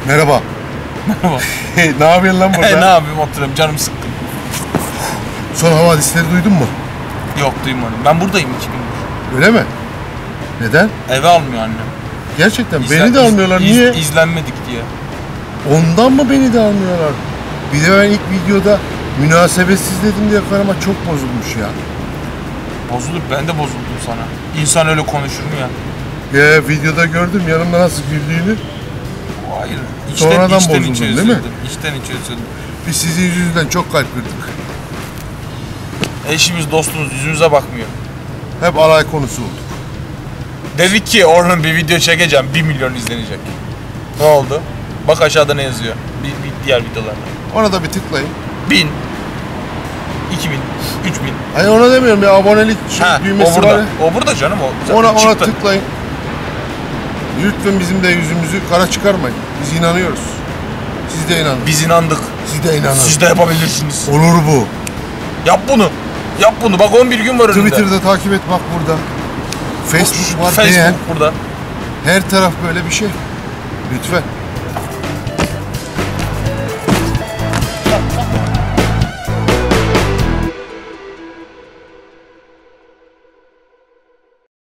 Merhaba. Merhaba. Ne yapıyorsun lan burada? Ne yapayım, oturuyorum, canım sıkkın. Son havadisleri duydun mu? Yok, duymadım. Ben buradayım 2 gündür. Öyle mi? Neden? Eve almıyor annem. Gerçekten beni de almıyorlar. Niye? İzlenmedik diye. Ondan mı beni de almıyorlar? Bir de ben ilk videoda münasebetsiz dedim diye karıma çok bozulmuş ya. Bozulur, ben de bozuldum sana. İnsan öyle konuşur mu ya? Ya videoda gördüm yanımda nasıl güldüğünü. Hayır. Sonradan içten bozuldun, içe değil mi? üzüldüm. İçten içe üzüldüm. Biz sizin yüzünüzden çok kalp kırdık. Eşimiz, dostumuz yüzümüze bakmıyor. Hep alay konusu olduk. Dedik ki oğlum bir video çekeceğim, 1 milyon izlenecek. Ne oldu? Bak aşağıda ne yazıyor? Bir diğer videolarda. Ona da bir tıklayın. 1000, 2000, 3000. Hayır ona demiyorum ya, abonelik düğmesi o burada. var ya. O burada canım, o zaten Ona çıktı. tıklayın. Lütfen bizim de yüzümüzü kara çıkarmayın. Biz inanıyoruz. Siz de inanın. Biz inandık. Siz de inanın. Siz de yapabilirsiniz. Olur bu. Yap bunu. Yap bunu. Bak 11 gün var önünde. Twitter'da takip et bak burada. Facebook var, Facebook beğen. burada. Her taraf böyle bir şey. Lütfen.